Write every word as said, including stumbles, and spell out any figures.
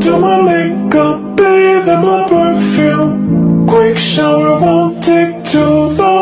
Do my makeup, bathe in my perfume. Quick shower won't take too long.